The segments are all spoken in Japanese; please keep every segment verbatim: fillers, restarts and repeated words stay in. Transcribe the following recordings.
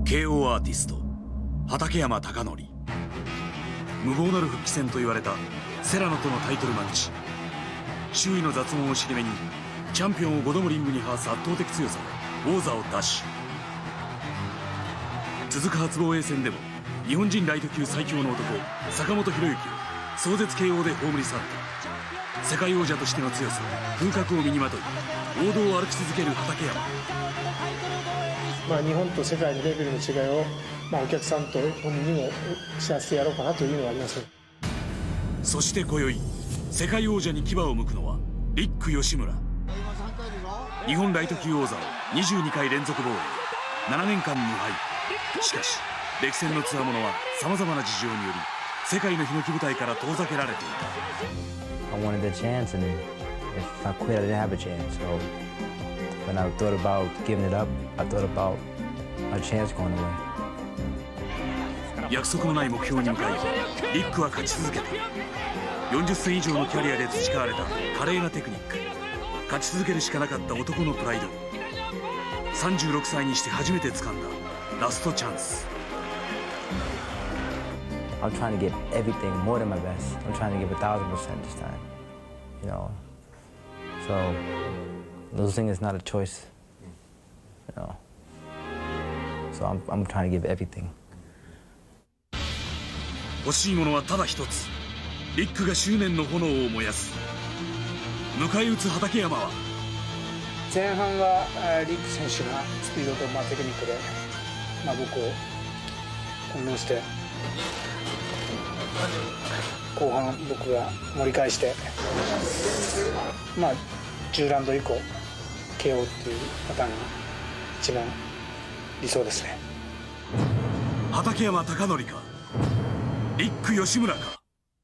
ケーオー アーティスト畠山貴則。無謀なる復帰戦と言われたセラノとのタイトルマッチ。周囲の雑音を尻目にチャンピオンをごどもリングに這わす圧倒的強さで王座を奪取。続く初防衛戦でも日本人ライト級最強の男坂本裕之を壮絶 ケーオー で葬り去って世界王者としての強さ風格を身にまとい王道を歩き続ける畠山。 まあ日本と世界のレベルの違いを、まあ、お客さんと本人にも知らせてやろうかなというのはあります。 そして今宵世界王者に牙を向くのはリック吉村。日本ライト級王座をにじゅうにかい連続防衛、ななねんかん無敗。しかし歴戦の強者はさまざまな事情により世界のヒノキ舞台から遠ざけられていた。 I wanted a chance, and if I quit, I didn't have a chance. So when I thought about giving it up, I thought about my chance going away. 約束のない目標に向かいリックは勝ち続けた。よんじゅっせん以上のキャリアで培われた華麗なテクニック、勝ち続けるしかなかった男のプライド。さんじゅうろくさいにして初めて掴んだラストチャンス。 I'm trying to give everything more than my best. I'm trying to give a thousand percent this time. You know, so losing is not a choice. You know, so I'm I'm trying to give everything. 欲しいものはただ一つ。リックが執念の炎を燃やす。迎え撃つ畠山は前半はリック選手がスピードと、まあ、テクニックで、まあ、僕を翻弄して、後半僕が盛り返して、まあ、じゅうラウンド以降 ケーオー っていうパターンが一番理想ですね。 畠山貴則かリック吉村か。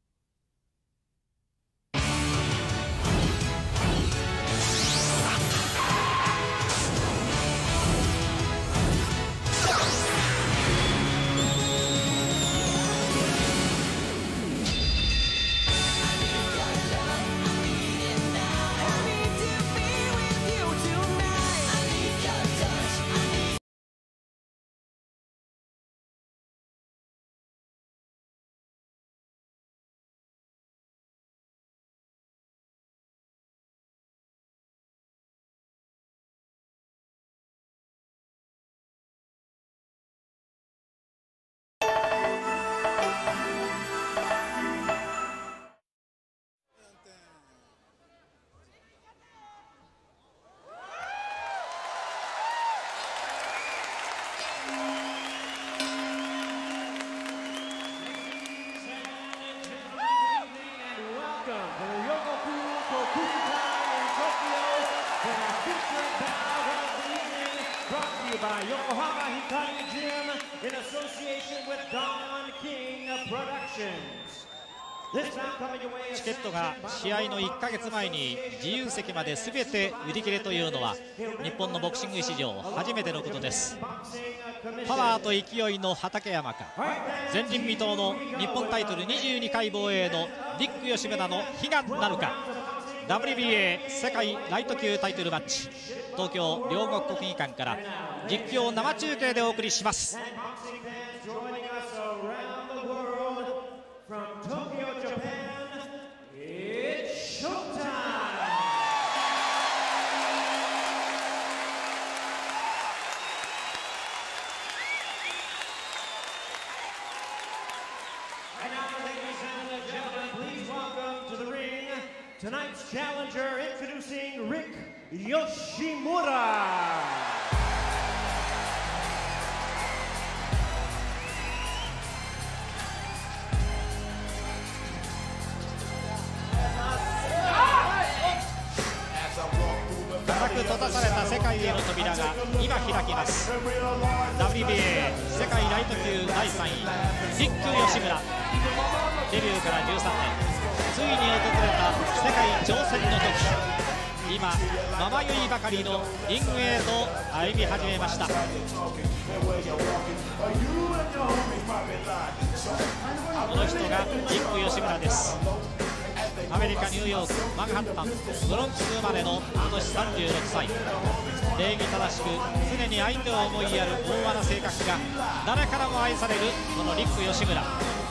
By Yokohama Hikari Gym in association with Don King Productions. チケットが試合のいっかげつまえに自由席まで全て売り切れというのは日本のボクシング史上初めてのことです。パワーと勢いの畠山か、前人未到の日本タイトルにじゅうにかい防衛のリック吉村の悲願なるか。 ダブリュービーエー 世界ライト級タイトルマッチ、東京両国国技館から実況生中継でお送りします。Tonight's challenger, introducing Rick Yoshimura. 固く閉ざされた世界への扉が今開きます。ダブリュービーエー 世界ライト級だいさんいリック吉村、デビューからじゅうさんねん。 ついに訪れた世界挑戦の時、今まばゆいばかりのリングへと歩み始めました。この人がリック吉村です。アメリカニューーヨーク、マンハッタン、ブロンクス生まれの今年さんじゅうろくさい。礼儀正しく常に相手を思いやる大和な性格が誰からも愛されるこのリック吉村。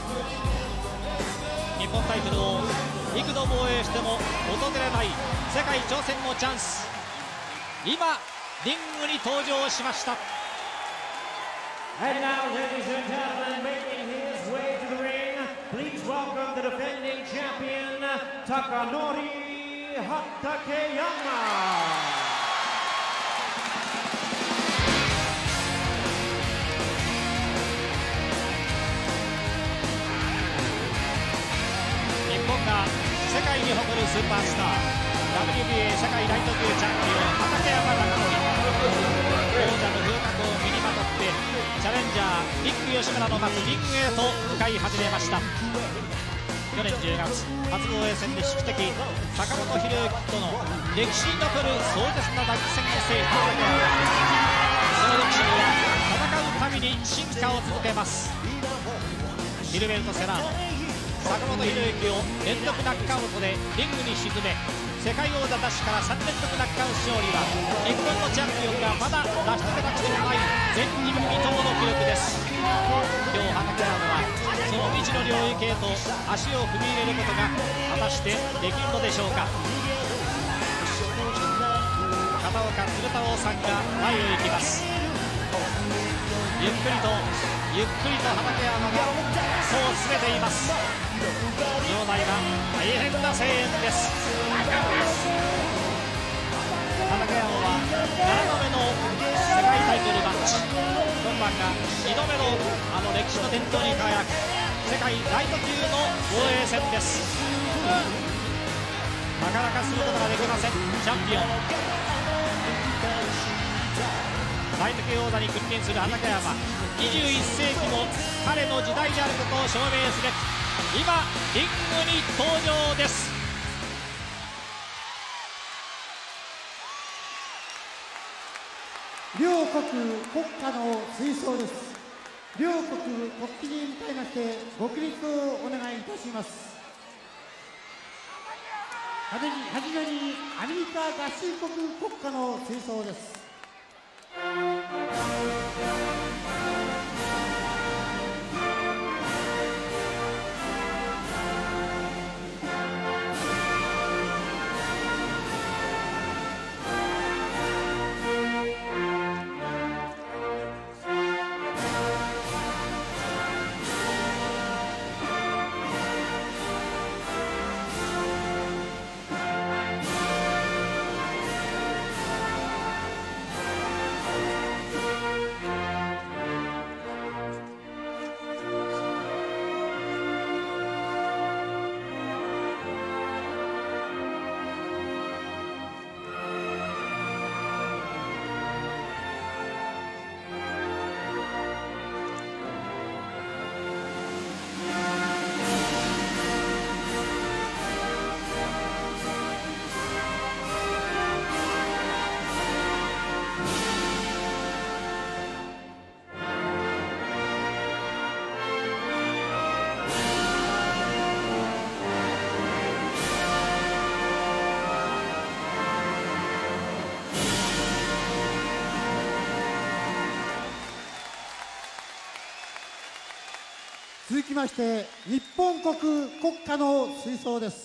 日本タイトルを幾度防衛しても訪れない世界挑戦のチャンス、今リングに登場しました。 And now, ladies and gentlemen, making his way to the ring, please welcome the defending champion, Takanori Hatakeyama. 日本が世界に誇るスーパースター ダブリュービーエー 世界ライト級チャンピオン畠山貴則、王者の風格を身にまとってチャレンジャーリック吉村の待つリングへと向かい始めました。去年じゅうがつ初防衛戦で宿敵坂本裕之との歴史に残る壮絶な打撃戦を制した畠山、その歴史には戦うたびに進化を続けます。ヒルベルト・セラーノ、坂本裕之を連続ナックアウトでリングに沈め、世界王座奪取からさん連続ナックアウト勝利は日本のチャンピオンがまだ成し遂げたことのない前人未到の記録です。今日畠山はその未知の領域へと足を踏み入れることが果たしてできるのでしょうか。片岡鶴太郎さんが前を行きます。ゆっくりとゆっくりと畠山がそう進めています。場内は大変な声援です。畠山はななどめの世界タイトルマッチ、今晩がにどめのあの歴史の伝統に輝く世界ライト級の防衛戦です。なかなかすることができませんチャンピオン。ライト級王座に君臨する畠山、にじゅういっせいきも彼の時代であることを証明すべく今リングに登場です。 両国国歌の吹奏です。両国国旗に向かいましてご起立をお願いいたします。はじはじめにアメリカ合衆国国歌の吹奏です。続きまして日本国国歌の吹奏です。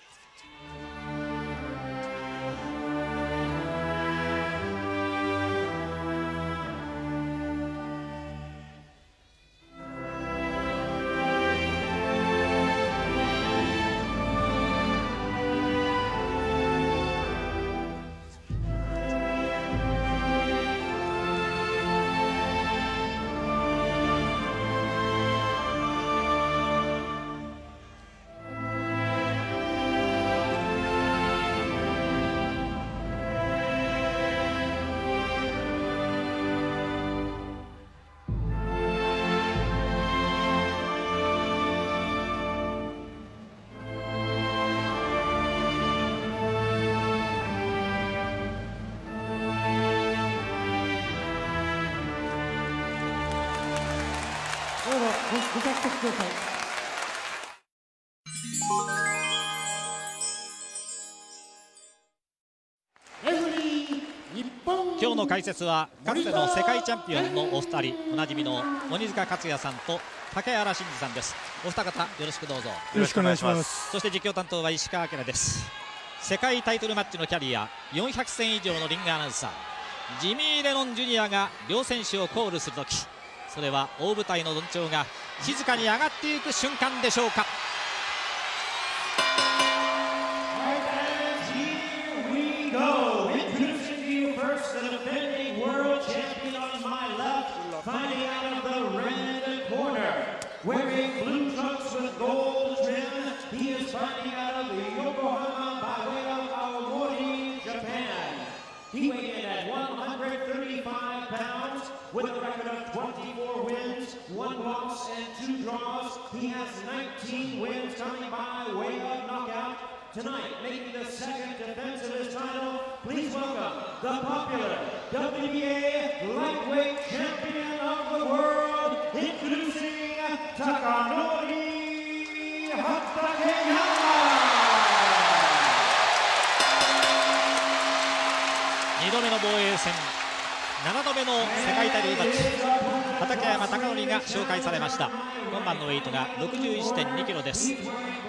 どうぞご着席ください。 の解説はかつての世界チャンピオンのお二人、おなじみの鬼塚克也さんと竹原慎二さんです。お二方よろしくどうぞ。よろしくお願いします。 そして実況担当は石川明です。世界タイトルマッチのキャリアよんひゃく戦以上のリングアナウンサー、ジミー・レノンジュニアが両選手をコールするとき、それは大舞台のどんちょうが静かに上がっていく瞬間でしょうか。 Wearing blue trunks with gold trim, he is fighting out of Yokohama by way of Aomori, Japan. He weighed in at one hundred thirty-five pounds with a record of twenty-four wins, one loss, and two draws. He has nineteen wins coming by way of knockout. Tonight, making the second defense of his title, please welcome the popular W B A lightweight champion of the world, introducing Takanori Hatakeyama. にどめの防衛戦、ななどめの世界タイトルマッチ、畠山貴則が紹介されました。今晩のウェイトが ろくじゅういってんにキロです。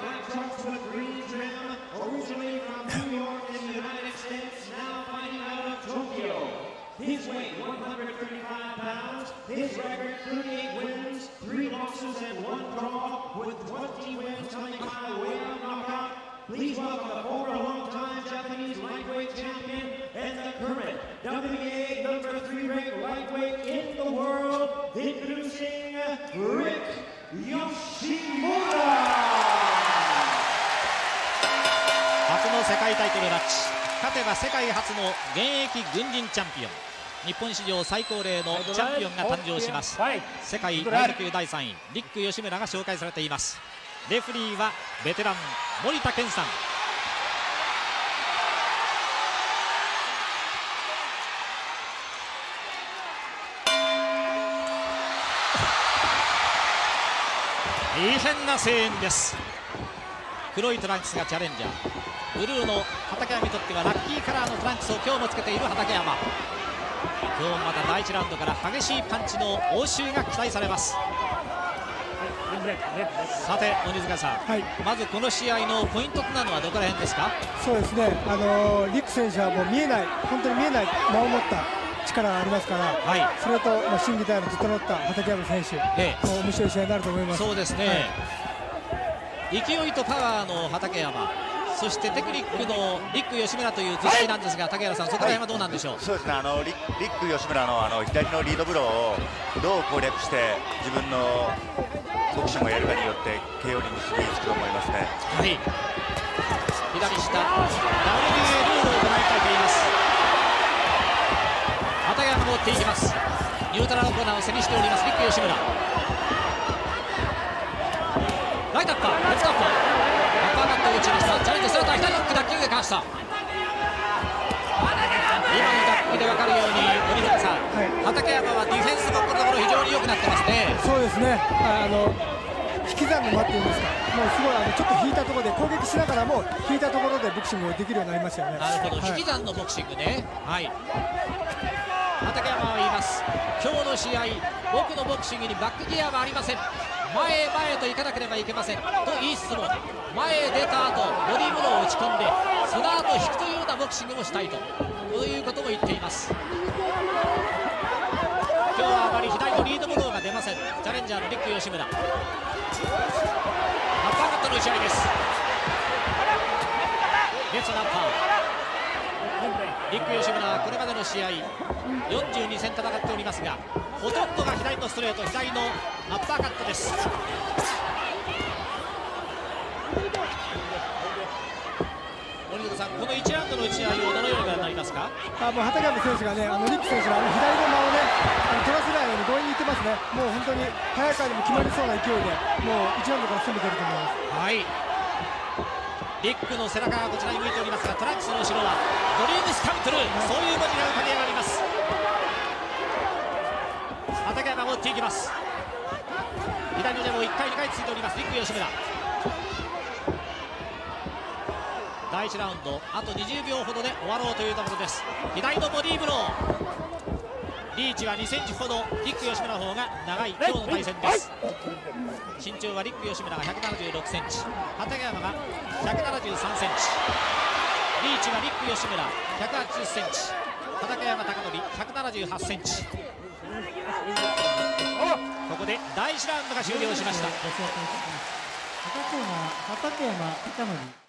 His weight one hundred thirty-five pounds, his record thirty-eight wins, three losses and one draw, with twenty wins coming by way of knockout. Please welcome the former long-time Japanese lightweight champion and the current W B A number three ranked lightweight in the world, introducing Rick Yoshimura. 初の世界タイトルマッチ、勝てば世界初の現役軍人チャンピオン、日本史上最高齢のチャンピオンが誕生します。世界ライト級だいさんい、リック吉村が紹介されています。レフリーはベテラン森田健さん。大変な声援です。黒いトランクスがチャレンジャー、ブルーの畠山にとってはラッキーカラーのトランクスを今日もつけている畠山。今日もまただいいちラウンドから激しいパンチの応酬が期待されます。さて鬼塚さん、はい、まずこの試合のポイントとなるのはどこら辺ですか。 そうですね、あのー、リック選手はもう見えない、本当に見えない間を持った力がありますから、はい、それと、まあ、心技体の整った畠山選手、ええ、面白い試合になると思います。 そうですね、はい、勢いとパワーの畠山、そしてテクニックのリック吉村という図式なんですが、竹原さん、そこら辺はどうなんでしょう。はい、 そうですね、あのリリック吉村のあの左のリードブローをどう攻略して自分のボクシングをやるかによって ケーオー に結びつくと思いますね。はい、 左下 ダブリューエー ルールをご覧いただいています。畠山が持っていきます。ニュートラルコーナーを背にしておりますリック吉村。ライトアッパー、レフトアッパー、アッパーカットを打ちました。チャレンジすると左ノック、ダッキングでかわした。今のダックで分かるように鬼塚さん、はい、畠山はディフェンスもこのところ非常に良くなってますね。 そうですね、あの引き算の間っていうんですか、もうすごいあのちょっと引いたところで攻撃しながらも引いたところでボクシングができるようになりましたよね。 なるほど、はい、引き算のボクシングね。はい、畠山は言います。今日の試合、僕のボクシングにバックギアはありません。前へ前へと行かなければいけませんと言いつつも、前へ出た後ボディーブローを打ち込んで、その後引くというようなボクシングもしたいと、ということも言っています。今日はあまり左のリードブローが出ません。チャレンジャーのリック吉村、アッパーカットの打ち合いです。レッツナッパーリック吉村はこれまでの試合よんじゅうに戦戦っておりますが、ほとんどが左のストレート、左のアッパーカットです。鬼塚さん、このいちラウンドの打ち合いをどのようにご覧になりますか。 あもう畠山選手がね、あのリック選手があの左の間をね、あの取らせないように強引にいってますね。もう本当に早川にも決まりそうな勢いで、もういちラウンドから攻めてると思います。はい、 リックの背中がこちらに向いておりますが、トランクスの後ろはドリームスカウントル、そういう文字が浮かび上がります。畠山が打っていきます。左の手もいっかいにかいついておりますリック吉村。だいいちラウンドあとにじゅうびょうほどで終わろうというところです。左のボディーブロー、 リーチはにセンチほどリック吉村の方が長い今日の対戦です。身長はリック吉村がひゃくななじゅうろくセンチ、畠山がひゃくななじゅうさんセンチ、リーチはリック吉村ひゃくはちじゅっセンチ、畠山貴則ひゃくななじゅうはちセンチ。ここでだいいちラウンドが終了しました。 畠山畠山貴則。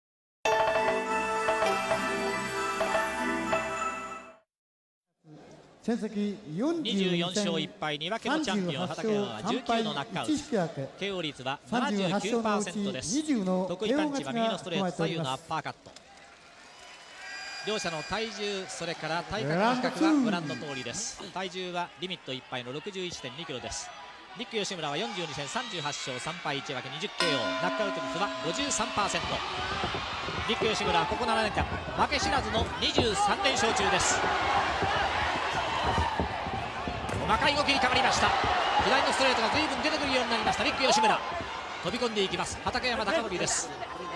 戦績にじゅうよん勝いっ敗、に分けのチャンピオン畠山はじゅうきゅうのノックアウト、 ケーオー 率は ななじゅうきゅうパーセント です。得意パンチは右のストレート、左右のアッパーカット。両者の体重、それから体格の比較はご覧の通りです。体重はリミットいっ敗の ろくじゅういってんにキロです。リック吉村はよんじゅうに戦さんじゅうはち勝さん敗いち分け にじゅうケーオー、 ナックアウト率は ごじゅうさんパーセント。 リック吉村はここななねんかん負け知らずのにじゅうさん連勝中です。細かい動きに変わりました。左のストレートが随分出てくるようになりました。リック吉村飛び込んでいきます。畠山貴則です。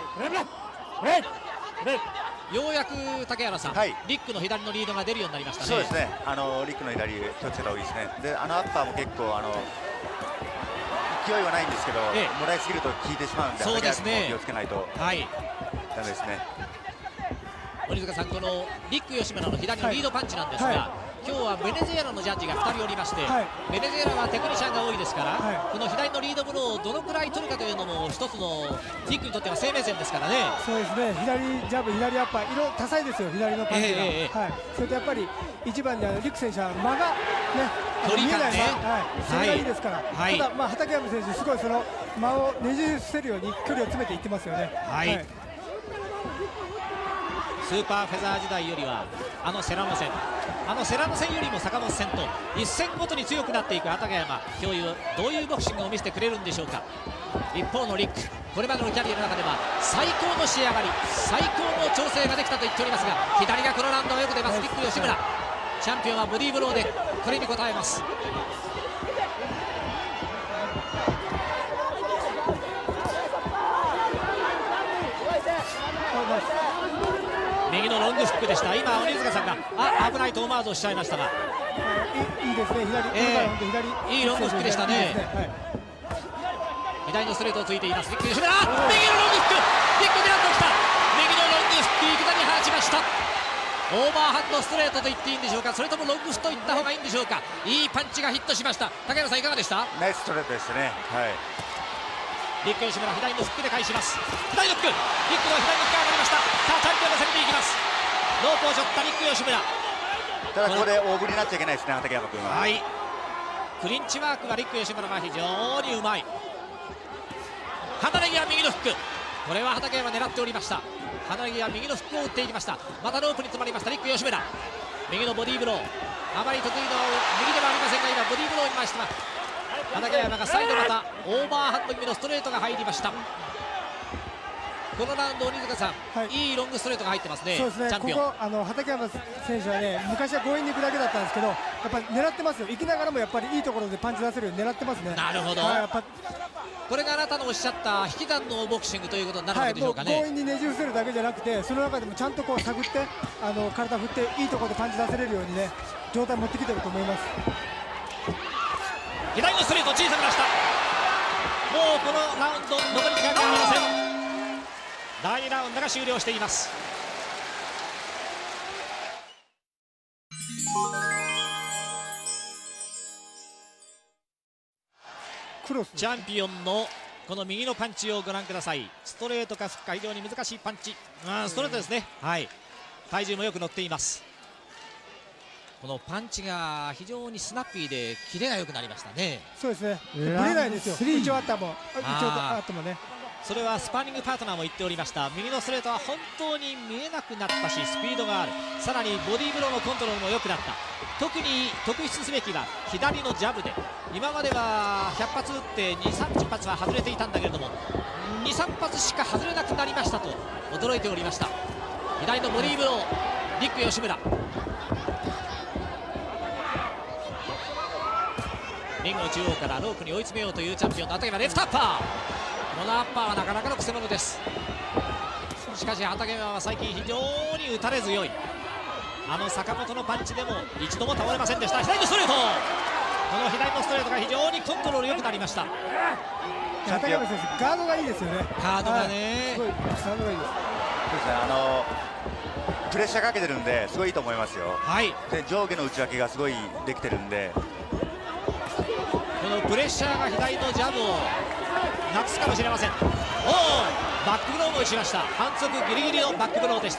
ようやく竹原さん、はい、リックの左のリードが出るようになりましたね。 そうですね、あのリックの左気をつけた方がいいですね。であのアッパーも結構あの勢いはないんですけど、ええ、もらいすぎると効いてしまうんで、 そうですね、 気をつけないとダメですね。 鬼塚さん、このリック吉村の左のリードパンチなんですが、はいはい、今日はベネズエラのジャッジがふたりおりまして、はい、ベネズエラはテクニシャンが多いですから、はい、この左のリードブローをどのくらい取るかというのも一つのリックにとっては生命線ですからね。 そうですね、左ジャブ、左アッパー、色多彩ですよ、左のパンチが、えーはい、それとやっぱり一番にあのリック選手は間がね、 距離感ね、 はい、それがいいですから、はい、ただ、まあ、畠山選手、すごいその間をねじ伏せるように距離を詰めていってますよね。 はいはい、スーパーフェザー時代よりはあのセラノ戦、あのセラノ戦よりも坂本戦と一戦ごとに強くなっていく畠山、今日どういうボクシングを見せてくれるんでしょうか。一方のリック、これまでのキャリアの中では最高の仕上がり、最高の調整ができたと言っておりますが、左がこのラウンドはよく出ます。リック吉村、チャンピオンはボディーブローでこれに応えます。右のロングフックでした。今鬼塚さんがあ危ないと思わずおっしゃいましたが、 いいですね、左、 えー、左いいロングフックでしたね。左のストレートをついていますリック吉村、右のロングフック、リック狙ってきた、右のロングフック、いきなり放ちました。オーバーハンドストレートと言っていいんでしょうか、それともロングフットと言った方がいいんでしょうか。いいパンチがヒットしました。竹原さんいかがでした。 ナイスストレートですね。はい、 リック吉村左のフックで返します。左ノック、リックの左ノックが上がりました。さあチャンピオンが攻めていきます。ロープを背負ったリック吉村、 ただここで大振りになっちゃいけないですね、畠山君は。 はい、クリンチワークがリック吉村が非常にうまい。離れ際右のフック、これは畠山狙っておりました。離れ際右のフックを打っていきました。またロープに詰まりましたリック吉村、右のボディーブロー、あまり得意の右ではありませんが今ボディーブローに回してます。畠山が再度またオーバーハンド気味のストレートが入りました。このラウンド鬼塚さん、はい、いいロングストレートが入ってますね。 そうですね、 チャンピオン、 ここあの畠山選手はね、昔は強引に行くだけだったんですけど、やっぱり狙ってますよ。行きながらもやっぱりいいところでパンチ出せるように狙ってますね。 なるほど、はい、やっぱこれがあなたのおっしゃった引き算のボクシングということになるわけでしょうかね。 はい、もう強引にねじ伏せるだけじゃなくて、その中でもちゃんとこう探ってあの体振っていいところでパンチ出せれるようにね、状態持ってきてると思います。 左のストレート小さく出した。もうこのラウンド残り時間がありません。だいにラウンドが終了しています。 クロスチャンピオンのこの右のパンチをご覧ください。ストレートかフックか非常に難しいパンチ、あストレートですね。はい、体重もよく乗っています。このパンチが非常にスナッピーでキレが良くなりましたね。 そうですね、ぶれないですよ。一応あったもん、一応あったもんね。 それはスパーリングパートナーも言っておりました。右のストレートは本当に見えなくなったしスピードがある、さらにボディーブローのコントロールも良くなった。特に特筆すべきは左のジャブで、今まではひゃく発打ってにじゅうさん発は外れていたんだけれどもにじゅうさん発しか外れなくなりましたと驚いておりました。左のボディーブロー、リック吉村、リングの中央からロープに追い詰めようというチャンピオンの畠山、レフトアッパー、このアッパーはなかなかのくせ者です。しかし畠山は最近非常に打たれ強い。 あの坂本のパンチでも一度も倒れませんでした。左のストレート、この左のストレートが非常にコントロール良くなりました。 畠山選手、ガードがいいですよね。 ガードがね、 すごいガードがいいです。 そうですね、あのプレッシャーかけてるんですごいいいと思いますよ。 はい、 で上下の打ち分けがすごいできてるんで、 このプレッシャーが左のジャブをなくすかもしれません。おお、バックブローも打ちました。反則ギリギリのバックブローでした。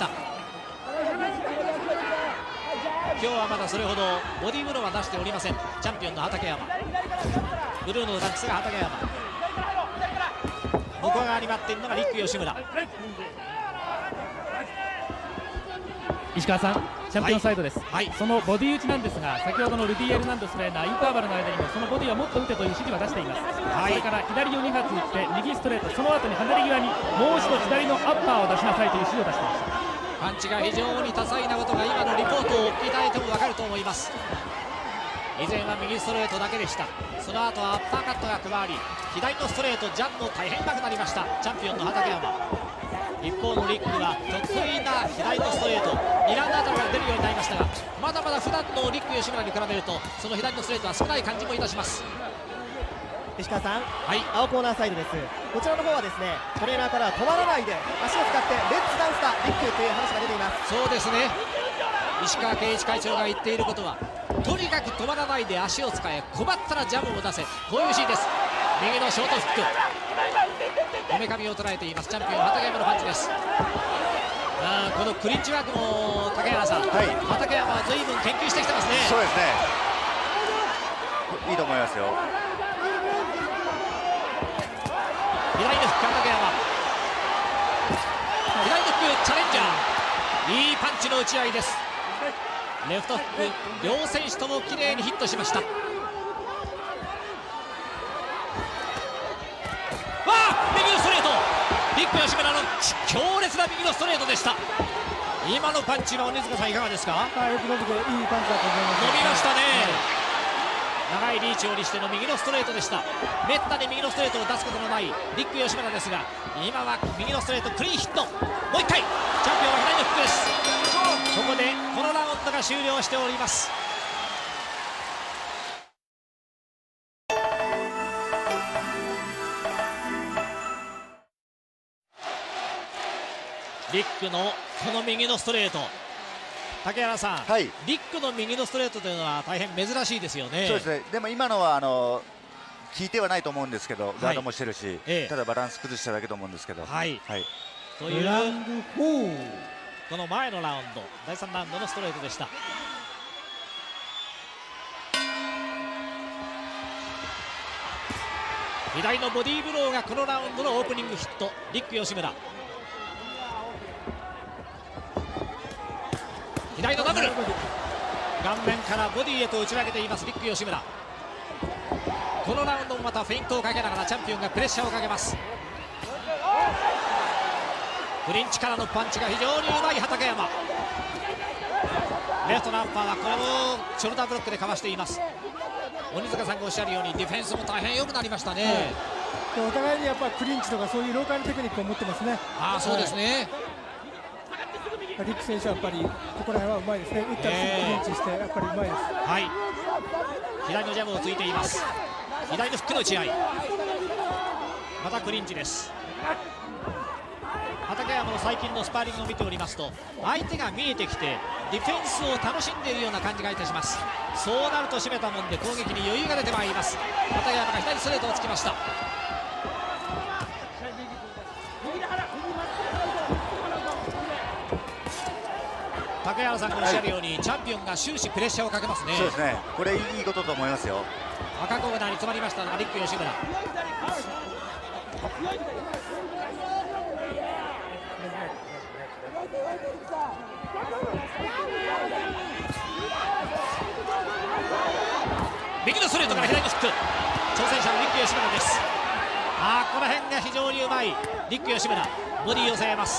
今日はまだそれほどボディーブローは出しておりません。チャンピオンの畠山、ブルーのダックスが畠山、向こう側に待っているのがリック吉村。 石川さん、チャンピオンサイドです、 はいはい、 そのボディ打ちなんですが、先ほどのルディ・エルナンドストレーナー、インターバルの間にもそのボディはもっと打てという指示は出しています、はい、それから左をに発打って右ストレート、その後に離れ際にもう一度左のアッパーを出しなさいという指示を出していました。 パンチが非常に多彩なことが今のリポートを聞いただいても分かると思います。以前は右ストレートだけでした。その後はアッパーカットが加わり、左のストレートジャンプも大変うまくなりましたチャンピオンの畠山。一方のリックは得意な左のストレート、にラウンドあたりから出るようになりましたが、まだまだ普段のリック吉村に比べるとその左のストレートは少ない感じもいたします。 石川さん、 はい、 青コーナーサイドです。こちらの方はですね、トレーナーから止まらないで足を使ってレッツダンスだリックという話が出ています。 そうですね、石川圭一会長が言っていることは、とにかく止まらないで足を使え、困ったらジャブを出せ、こういうシーンです。右のショートフック、こめかみを捉えていますチャンピオン畠山のパンチです。あこのクリンチワークも竹原さん、はい、畠山は随分研究してきてますね。 そうですね、いいと思いますよ。 左のフック畠山、左のフックチャレンジャー、いいパンチの打ち合いです。レフトフック、両選手とも綺麗にヒットしました。わあ、右のストレート、リック吉村の強烈な右のストレートでした。今のパンチは鬼塚さんいかがですか。 よく伸びていいパンチだと思います。 伸びましたね、 はい、 長いリーチを利しての右のストレートでした。めったに右のストレートを出すことのないリック吉村ですが、今は右のストレートクリーンヒット。もういっかいチャンピオンは左のフックです。ここでこのラウンドが終了しております。リックのこの右のストレート、竹原さん、はい、リックの右のストレートというのは大変珍しいですよね。 そうですね、でも今のはあの効いてはないと思うんですけど、ガードもしてるし、はいええ、ただバランス崩しただけと思うんですけど。はい、はい、 というこの前のラウンド、だいさんラウンドのストレートでした。左のボディーブローがこのラウンドのオープニングヒット、リック吉村。左のダブル、顔面からボディへと打ち分けていますリック吉村。このラウンドもまたフェイントをかけながらチャンピオンがプレッシャーをかけます。クリンチからのパンチが非常にうまい畠山。レフトのアッパーはこれもショルダーブロックでかわしています。鬼塚さんがおっしゃるようにディフェンスも大変良くなりましたね、 はい、お互いにやっぱクリンチとかそういうローカルテクニックを持ってますね。 ああそうですね、 はい、リック選手はやっぱりここら辺はうまいですね。打ったらすぐクリンチしてやっぱりうまいです。 はい、左のジャブをついています。左のフックの打ち合い、またクリンチです。畠山の最近のスパーリングを見ておりますと、相手が見えてきてディフェンスを楽しんでいるような感じがいたします。そうなると締めたもんで攻撃に余裕が出てまいります。畠山が左ストレートをつきました。竹原さんがおっしゃるように、はい、チャンピオンが終始プレッシャーをかけますね。 そうですね、これいいことと思いますよ。 赤コーナーに詰まりましたのがリック吉村。右のストレートから左のフック、挑戦者のリック吉村です。ああ、この辺が非常にうまいリック吉村、ボディを抑えます。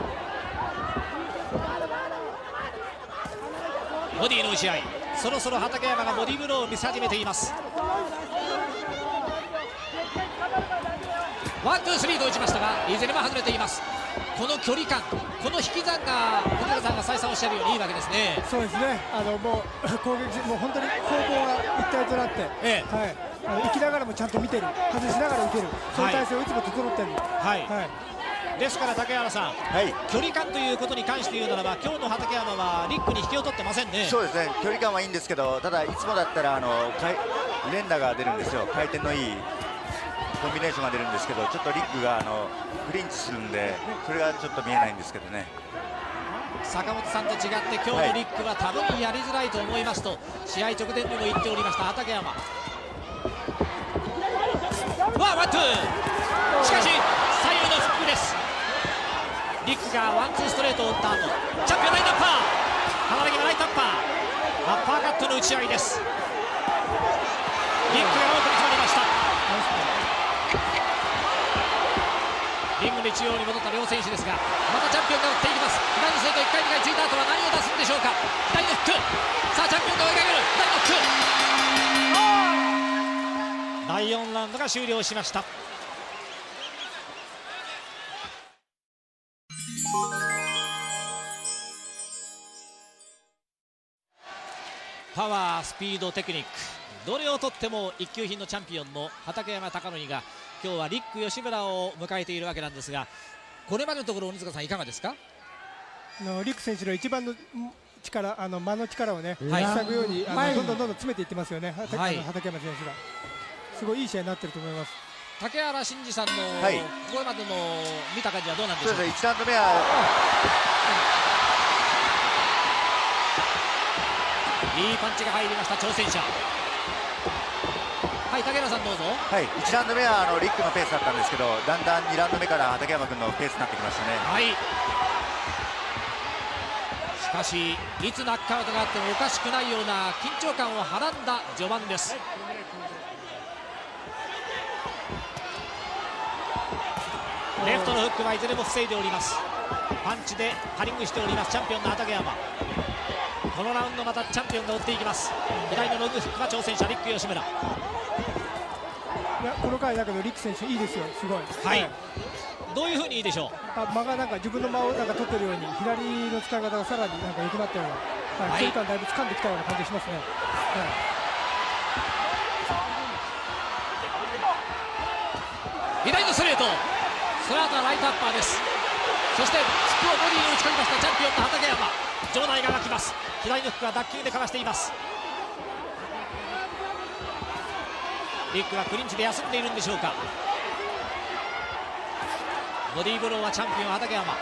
ボディの打ち合い、そろそろ畠山がボディブローを見せ始めています。 ワンツースリーと打ちましたがいずれも外れています。この距離感、この引き算が藤原さんが再三おっしゃるようにいいわけですね。 そうですね、あのもう攻撃もう本当に攻防が一体となって、ええ、はい、あの生きながらもちゃんと見てる、外しながら受ける、そういう体勢をいつも整ってる。 はい、はい、ですから竹原さん、はい、距離感ということに関して言うならば今日の畠山はリックに引きを取ってませんね。 そうですね、距離感はいいんですけど、ただいつもだったらあの連打が出るんですよ。回転のいいコンビネーションが出るんですけど、ちょっとリックがあのクリンチするんで、それがちょっと見えないんですけどね。 坂本さんと違って今日のリックは多分やりづらいと思いますと試合直前にも言っておりました畠山。わあ、ワンツー、しかし左右のフックです。リックがワンツーストレートを打った後、チャンピオンライトアッパー、離れ際ライトアッパー、アッパーカットの打ち合いです。リックが多くに決まりました。リングで中央に戻った両選手ですが、またチャンピオンが打っていきます。左のストレートいっかいにかいついた後は何を出すんでしょうか。左のフック、さあチャンピオンが追いかける、左のフック、だいよんラウンドが終了しました。パワー、スピード、テクニック、どれをとっても一級品のチャンピオンの畠山貴則が今日はリック吉村を迎えているわけなんですが、これまでのところ鬼塚さんいかがですか。 のリック選手の一番の力、あの間の力をね、塞ぐようにあのどんどんどんどん詰めていってますよね、はい、畠山選手が。すごいいい試合になってると思います。 竹原慎二さんの、はい、これまでの見た感じはどうなんでしょうか。 そうですね、いちラウンド目はいいパンチが入りました挑戦者。はい、竹原さんどうぞ。 はい、いちラウンド目はあのリックのペースだったんですけど、だんだんにラウンド目から畠山君のペースになってきましたね。 はい、しかしいつナックアウトがあってもおかしくないような緊張感をはらんだ序盤です。レフトのフックはいずれも防いでおります。パンチでハリングしておりますチャンピオンの畠山。このラウンドまたチャンピオンが打っていきます。左のロングフックが挑戦者リック吉村。いや、この回だけどリック選手いいですよ、すごい。 はい、はい、どういうふうにいいでしょう。 あ、間がなんか自分の間をなんか取ってるように、左の使い方がさらになんか良くなったような、はい、距離感だいぶ掴んできたような感じがしますね。はい、 左のストレート、その後はライトアッパーです。そしてフックをボディに打ち込みましたチャンピオンの畠山。場内が沸きます。左のフックは脱臼でかわしています。リックはクリンチで休んでいるんでしょうか。ボディーブローはチャンピオン畠山。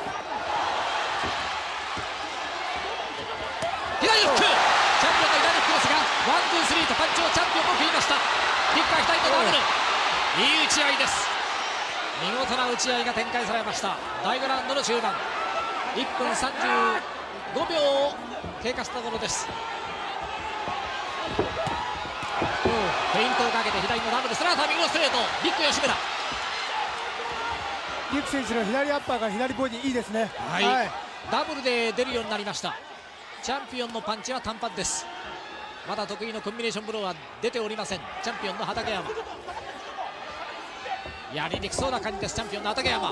左のフック、チャンピオンの左のフックですがワンツースリーとパンチをチャンピオンも食いました。リックは左とダブル、いい打ち合いです。見事な打ち合いが展開されました。だいごラウンドの中盤、いっぷんさんじゅうごびょうを経過したところです。フェイントをかけて左のダブル、その後は右のストレート、リック吉村。 リック選手の左アッパーが左ボディいいですね。 はい、はい、ダブルで出るようになりました。チャンピオンのパンチは単発です。まだ得意のコンビネーションブローは出ておりませんチャンピオンの畠山。やりにくそうな感じです、チャンピオンの畠山。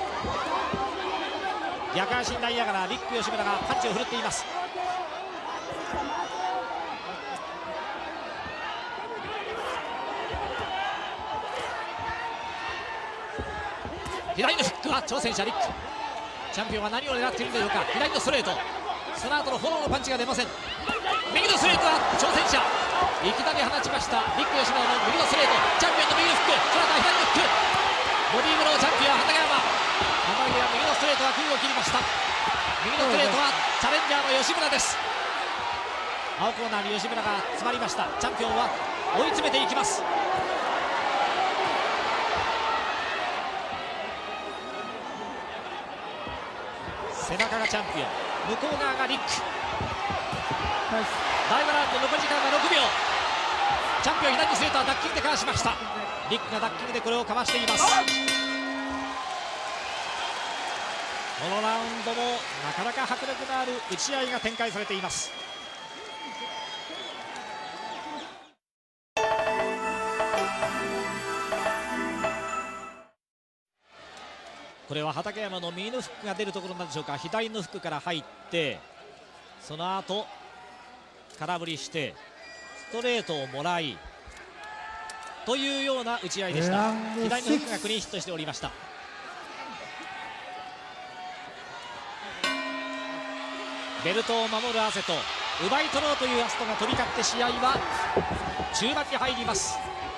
逆足になりながらリック吉村がパンチを振るっています。左のフックは挑戦者リック。チャンピオンは何を狙っているんでしょうか。左のストレート、その後のフォローのパンチが出ません。右のストレートは挑戦者いきなり放ちましたリック吉村の右のストレート、チャンピオンの右のフック、その後は左のフック、ボディーブローチャンピオン畠山。畠山右のストレートは空を切りました。右のストレートはチャレンジャーの吉村です。青コーナーに吉村が詰まりました。チャンピオンは追い詰めていきます。背中がチャンピオン、向こう側がリック。だいごラウンド残り時間がろくびょう。チャンピオン左のストレートはダッキングでかわしました。リックがダッキングでこれをかわしています。このラウンドもなかなか迫力のある打ち合いが展開されています。 これは畠山の右のフックが出るところなんでしょうか。左のフックから入ってその後空振りしてストレートをもらいというような打ち合いでした。左のフックがクリーンヒットしておりました。ベルトを守るアセと奪い取ろうというアストが飛び交って試合は中盤に入ります。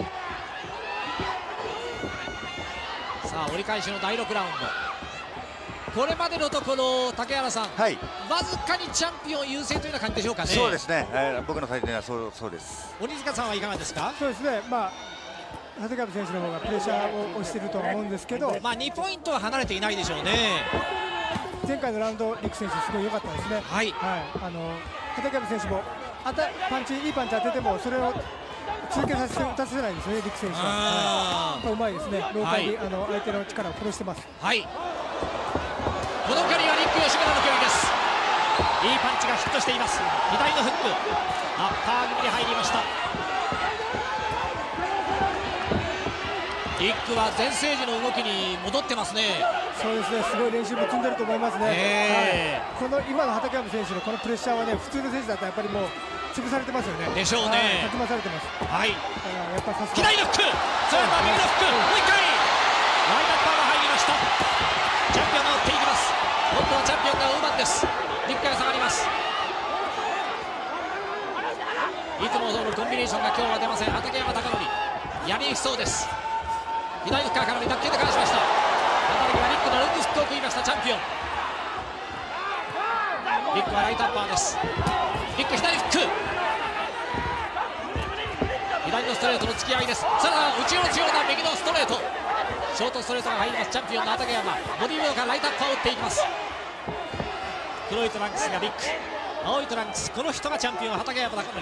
さあ折り返しのだいろくラウンド、これまでのところ竹原さん、はい、わずかにチャンピオン優勢というような感じでしょうかね。 そうですね、えー、僕の採点はそうそうです。 鬼塚さんはいかがですか。 そうですね、まあ畠山選手の方がプレッシャーを押していると思うんですけど、 まあにポイントは離れていないでしょうね。 前回のラウンド、リク選手、すごい良かったですね。はい、はい、あの畠山選手もあたパンチ、いいパンチ当てても、それを続けさせて打たせないんですね、リク選手は。はい、うまいですね、ローカルに、はい、あの相手の力を殺してます。 はい、この距離はリック吉村の距離です。いいパンチがヒットしています。左のフック、アッパー気味に入りました。リックは前世紀の動きに戻ってますね。 そうですね、すごい練習も積んでると思いますね。えー、はい、この今の畠山選手のこのプレッシャーはね、普通の選手だったらやっぱりもう潰されてますよね。 でしょうね。 かき回されてます。はい。やっぱさすが。 左のフック、それから右のフック、もう一回。ライトアッパーが入りました。チャンピオンが打っていきます。今度はチャンピオンがウーマンです。リックが下がります。いつも通りコンビネーションが今日は出ません。畠山貴則、やりにくそうです。左フッカーからの脱臼で返しました。辺りはリックのロングフックを食いましたチャンピオン。リックはライトアッパーです。リック左フック、左のストレートの突き合いです。さあ内を打つような右のストレート、ショートストレートが入ります。チャンピオンの畠山、ボディーブローからライトアッパーを打っていきます。黒いトランクスがリック、青いトランクス、この人がチャンピオン畠山貴則。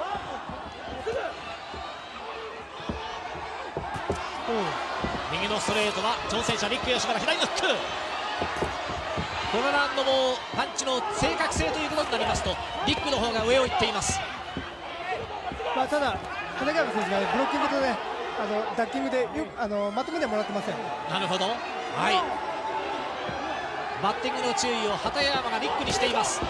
右のストレートは挑戦者リック吉村、左のフック。このラウンドもパンチの正確性ということになりますとリックの方が上を行っています。 まあ、ただ畠山選手が、ね、ブロッキングとね、あのダッキングでよあのまとめてもらってません。 なるほど、はい、バッティングの注意を畠山がリックにしています。 こ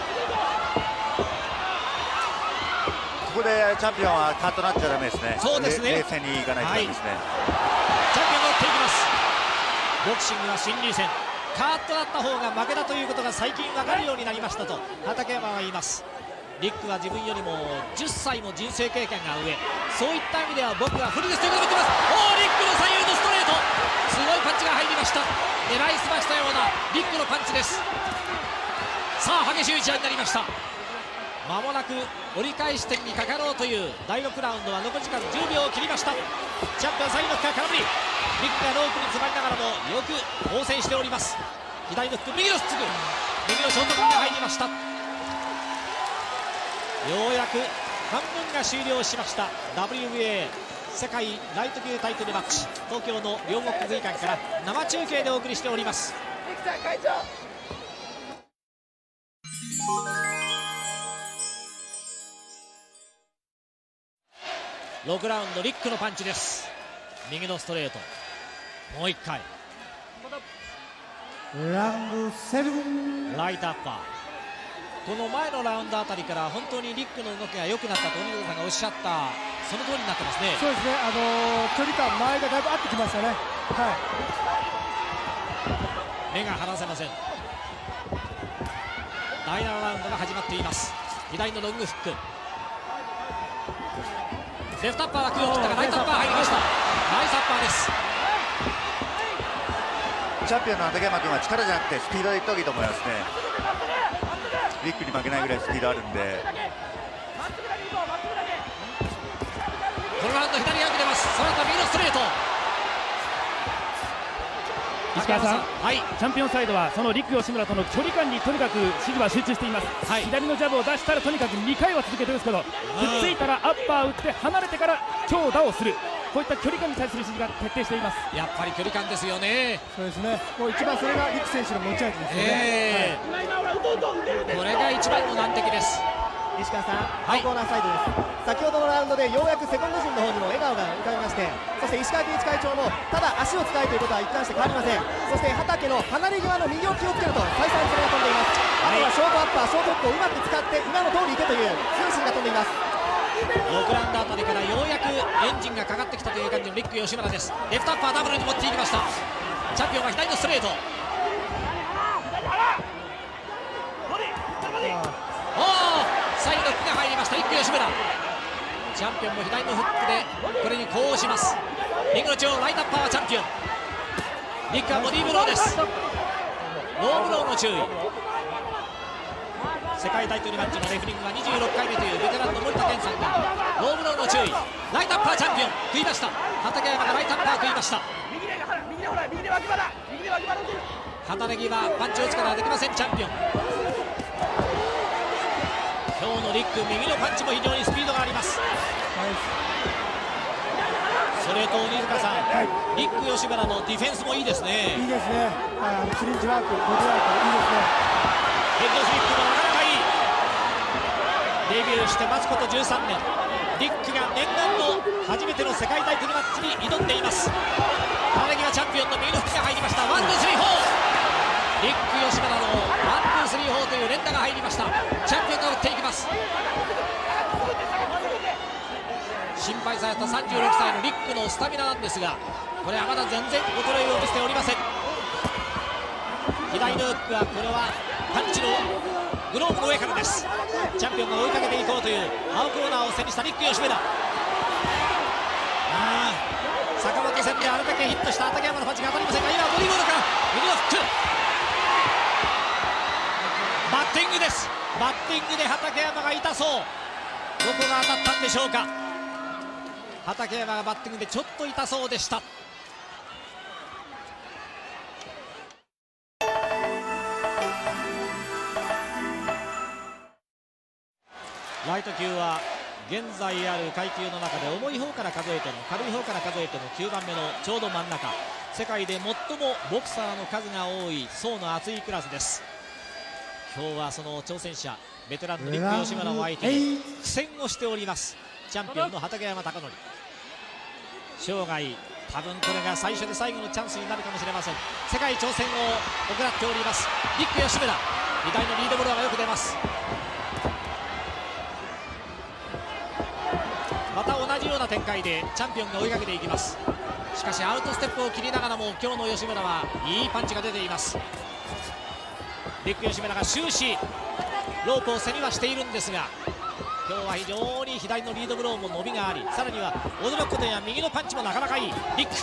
こでチャンピオンはカッとなっちゃダメですね。 そうですね、 冷静にいかないとダメですね。はい、 チャンピオンが打っていきます。ボクシングは心理戦、カーッとなった方が負けだということが最近分かるようになりましたと畠山は言います。リックは自分よりもじゅっさいも人生経験が上、そういった意味では僕は不利ですということを言ってます。おー、リックの左右のストレート、すごいパンチが入りました。狙いすましたようなリックのパンチです。さあ激しい打ち合いになりました。まもなく折り返し点にかかろうというだいろくラウンドは残り時間じゅうびょうを切りました。チャンピオン左のフックから空振り、リックがロープに詰まりながらもよく応戦しております。左のフック、右のスツグ、右のショートコンが入りました。ようやく半分が終了しました ダブリュービーエー 世界ライト級タイトルマッチ、東京の両国国技館から生中継でお送りしております。ろくラウンド、リックのパンチです。右のストレート、もういっかいラウンドセブン、 ライトアッパー。この前のラウンドあたりから本当にリックの動きが良くなったと鬼越さんがおっしゃった、その通りになってますね。 そうですね、あのー、距離感、間合いがだいぶ合ってきましたね。はい、 目が離せません。だいななラウンドが始まっています。左のロングフック、レフトアッパーは空を切ったがライトアッパー入りました。ナイスアッパーです。 チャンピオンの畠山君は力じゃなくてスピードでいった方がいいと思いますね。リックに負けないぐらいスピードあるんで。 このラウンド左が出ます。その後右のストレート。 石川さん、はい、チャンピオンサイドはそのリック吉村との距離感にとにかく指示は集中しています。はい、左のジャブを出したらとにかくにかいは続けてるんですけど、くっついたらアッパーを打って離れてから長打をする、こういった距離感に対する指示が徹底しています。 やっぱり距離感ですよね。 そうですね、もう一番それがリック選手の持ち味ですよね。えーはい、これが一番の難敵です。 石川さん、はい、コーナーサイドです。先ほどのラウンドでようやくセコンド陣の方にも笑顔が浮かびまして、そそして石川圭一会長もただ足を使えということは一貫して変わりません。そして畠の離れ際の右を気をつけると再三それが飛んでいます。あとはショートアッパーショートフックをうまく使って今の通りいけという強い指示が飛んでいます。 ろくラウンドあたりからようやくエンジンがかかってきたという感じのリック吉村です。レフトアッパーダブルに持っていきました。チャンピオンは左のストレート。おお、サイドフックが入りましたリック吉村。チャンピオンも左のフックでこれに呼応します。リングの中央ライトアッパーはチャンピオン。リックはボディーブローです。ローブローの注意。世界タイトルマッチのレフリングはにじゅうろっかいめというベテランの森田健さんがローブローの注意。ライトアッパーチャンピオン食いました。畠山がライトアッパー食いました。旗根際パンチを打つことはできませんチャンピオン。今日のリック右のパンチも非常にスピードがあります。それと鬼塚さん、はい、リック吉村のディフェンスもいいですね。 いいですね。あのクリンチワーク、ボディワークいいですね。 ヘッドスリップもなかなかいい。デビューして待つことじゅうさんねん、リックが念願の初めての世界タイトルマッチに挑んでいます。花木はチャンピオンの右のフックが入りました。ワンツースリーフォー、リック吉村のワンツースリーフォーという連打が入りました。チャンピオンが打っていきます。心配されたさんじゅうろくさいのリックのスタミナなんですが、これはまだ全然衰えを見せておりません。左のフックはこれはパンチのグローブの上からです。チャンピオンが追いかけていこうという青コーナーを背にしたリック吉村。ああ、坂本戦であれだけヒットした畠山のパンチが当たりませんが、今ボディーボールから右のフック、バッティングです。バッティングで畠山が痛そう。どこが当たったんでしょうか。畠山がバッティングでちょっと痛そうでした。ライト級は現在ある階級の中で重い方から数えても軽い方から数えてもきゅうばんめのちょうど真ん中、世界で最もボクサーの数が多い層の厚いクラスです。今日はその挑戦者ベテランのリック吉村を相手に苦戦をしておりますチャンピオンの畠山貴則。生涯多分これが最初で最後のチャンスになるかもしれません。世界挑戦を行っておりますリック吉村。左のリードブローがよく出ます。また同じような展開でチャンピオンが追いかけていきます。しかしアウトステップを切りながらも今日の吉村はいいパンチが出ています。リック吉村が終始ロープを背にはしているんですが、今日は非常に左のリードブローも伸びがあり、さらには驚くことには右のパンチもなかなかいいリック。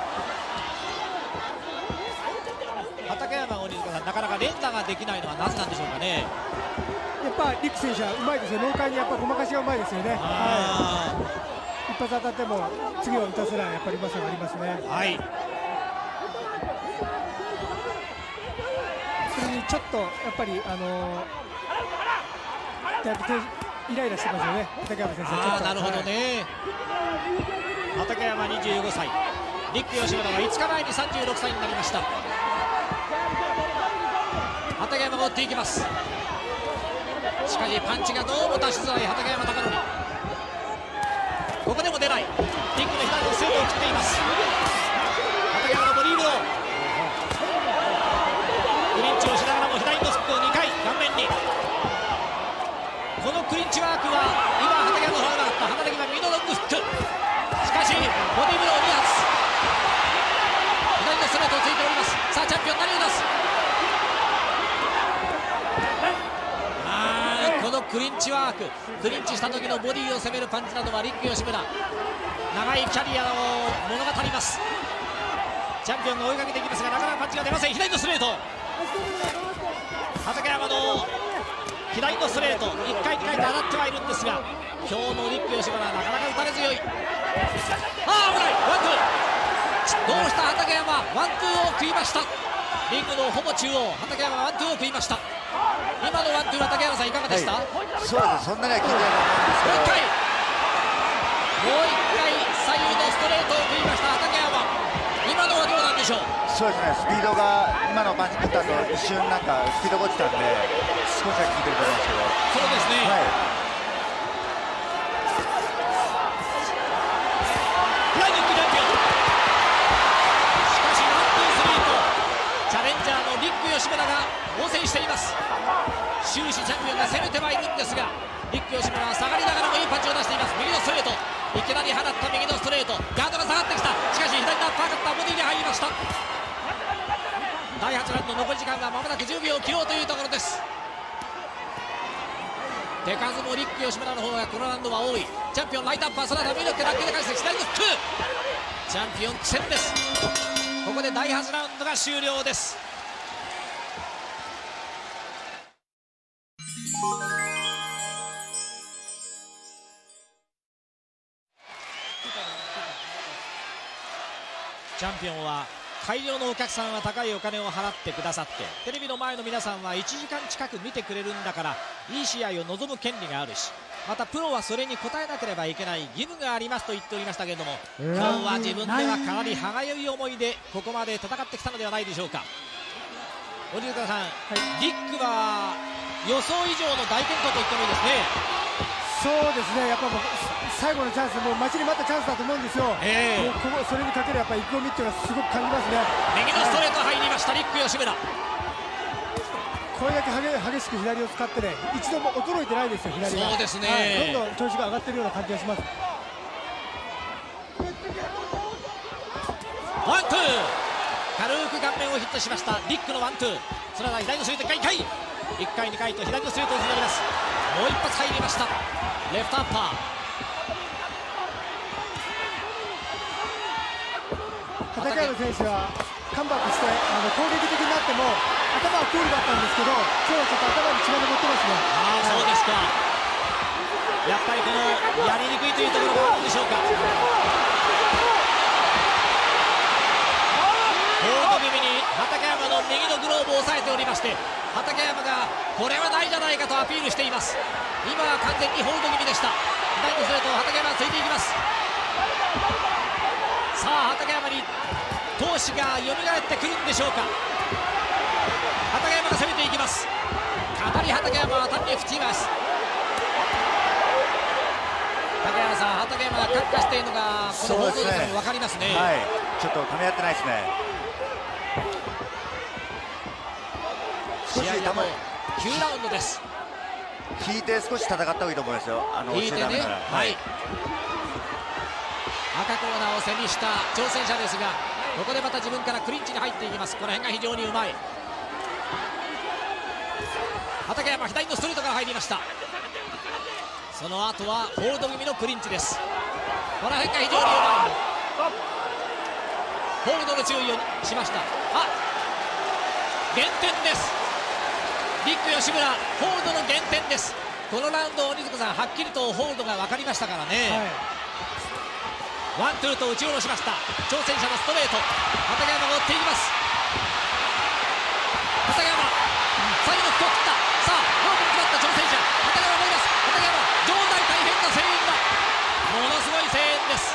畠山鬼塚さん、なかなか連打ができないのはなぜなんでしょうかね。 やっぱリック選手はうまいですね。脳幹にやっぱごまかしがうまいですよね。はい、一発当たっても次は打たせないやっぱりうまさがありますね。 はい、 それにちょっとやっぱりあのー、やっぱイライラしてますよね、畠山先生。 ああ、なるほどね。はい、畠山にじゅうごさい、リック吉村はいつかまえにさんじゅうろくさいになりました。畠山が打っていきます。しかしパンチがどうも出しづらい畠山貴則。ここでも出ない。リックの左のスープを切っています。畠山のボディーブロー、クリンチをしながらも左のフックをにかい顔面に。このクリンチワークは今畠山の方があった花木は右のロングフック。しかしボディーブローに発、左のストレートをついております。さあチャンピオン何を出す。このクリンチワーク、クリンチした時のボディを攻めるパンチなどはリック吉村、長いキャリアを物語ります。チャンピオンが追いかけていきますが、なかなかパンチが出ません。左のストレート、畠山の左のストレートいっかいにかいと当たってはいるんですが、今日のリック吉村はなかなか打たれ強い。ああ、危ない。ワンツー、どうした畠山、ワンツーを食いました。リングのほぼ中央、畠山がワンツーを食いました。今のワンツー、畠山さんいかがでした？はい、 そうです、そんなには聞いてないと思うんですけど、 もう一回もう一回左右のストレートを食いました畠山。今のはどうなんでしょう？ そうですね、スピードが今のパンチ食った後一瞬なんかスピードが落ちたんで少しは効いてると思うんですけど。 そうですね、はい、左に行くチャンピオン、 応戦しています。終始チャンピオンが攻めてはいるんですが、リック吉村は下がりながらもいいパンチを出しています。右のストレート、いきなり放った右のストレート、ガードが下がってきた。しかし左のアッパーカッターボディに入りました。だいはちラウンド残り時間がまもなくじゅうびょうを切ろうというところです。手数もリック吉村の方がこのラウンドは多い。チャンピオンライトアッパー、その後ミドルでラッキーで返して左のフック、チャンピオン苦戦です。ここでだいはちラウンドが終了です。チャンピオンは会場のお客さんは高いお金を払ってくださって、テレビの前の皆さんはいちじかん近く見てくれるんだから、いい試合を望む権利があるし、またプロはそれに応えなければいけない義務がありますと言っておりましたけれども、今日は自分ではかなり歯がゆい思いでここまで戦ってきたのではないでしょうか。鬼塚さん、はい、リックは予想以上の大健闘と言ってもいいですね。 そうですね、やっぱもう最後のチャンス、もう待ちに待ったチャンスだと思うんですよ、えー、もうここそれにかけるやっぱり意気込みっていうのはすごく感じますね。 右のストレート入りました、はい、リック吉村。 これだけ激しく左を使ってね、一度も衰えてないですよ、左が。 そうですね、 はい、どんどん調子が上がってるような感じがします。 ワンツー、軽く顔面をヒットしましたリックのワンツー。それは左のストレートいっかい、いっかいにかいと左のストレートを左ます。もう一発入りました、レフトアッパー。 畠山選手はカムバックしてあの攻撃的になっても頭はクールだったんですけど、今日はちょっと頭に血が上ってますね。 ああ、そうですか。やっぱりこのやりにくいというところがあるんでしょうか。ホールド気味に畠山の右のグローブを押さえておりまして、畠山がこれはないじゃないかとアピールしています。今は完全にホールド気味でした。左のストレートを畠山がついていきます。さあ畠山に闘志が蘇ってくるんでしょうか。畠山が攻めていきます。かなり畠山は単に振っています。畠山さん、畠山がカッカしているのがこの放送でも分かりますね。 はい、ちょっと噛み合ってないですね。 試合はもうきゅうラウンドです。 引いて少し戦った方がいいと思いますよ。あの引いてね、はい、赤コーナーを背にした挑戦者ですが、ここでまた自分からクリンチに入っていきます。この辺が非常にうまい。畠山、左のストレートから入りました。その後はホールド気味のクリンチです。この辺が非常にうまい。ホールドの注意をしました。あ、減点です。リック吉村、ホールドの減点です。このラウンド、鬼塚さん、はっきりとホールドが分かりましたからね。はい、ワンツーと打ち下ろしました。挑戦者のストレート、畠山が追っていきます。畠山、最後のフックを切った。さあホールドに決まった挑戦者、畠山もいます。畠山、場内大変な声援だ。ものすごい声援です。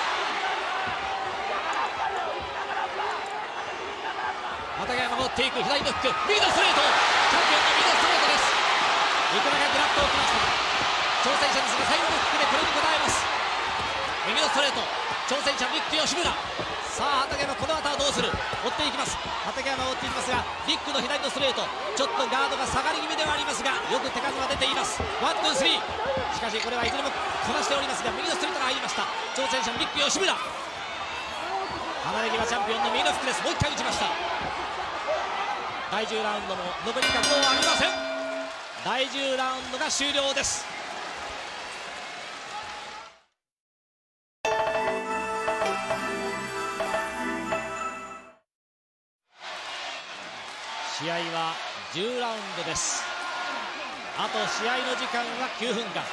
畠山が追っていく、左のフック、右のストレート、チャンピオンの右のストレートです。いくらかグラッと起きました。挑戦者ですが最後のフックでこれに応えます。右のストレート、挑戦者リック吉村。さあ畠山、この後はどうする。追っていきます。畠山を追っていきますが、リックの左のストレート、ちょっとガードが下がり気味ではありますが、よく手数が出ています。ワンツースリー、しかしこれはいずれもこなしておりますが、右のストレートが入りました。挑戦者のリック吉村、離れ際チャンピオンの右のフックです。もう一回打ちました。だいじゅうラウンドも残り時間もうありません。だいじゅうラウンドが終了です。試合はじゅうラウンドです。あと試合の時間はきゅうふんかん。